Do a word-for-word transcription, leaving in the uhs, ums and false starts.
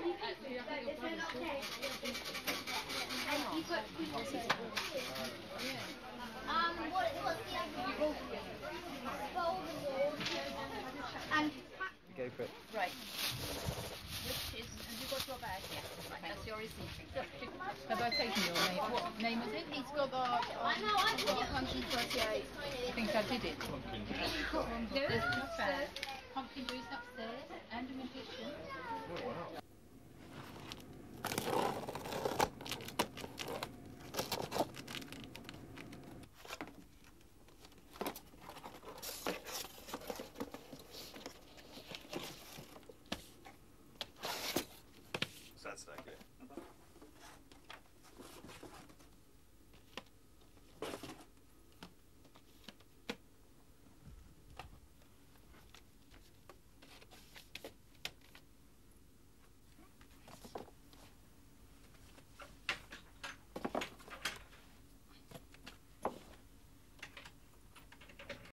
Um, what, what's the other one? And Go for it. Right. Which is, have you got your bag? Yes. Right, that's your receipt. Have I taken your name? What name was it? He's got that. I know, I did one hundred thirty-eight. I think I did it. There's not bad. Pumpkin juice upstairs and a magician. Oh, wow.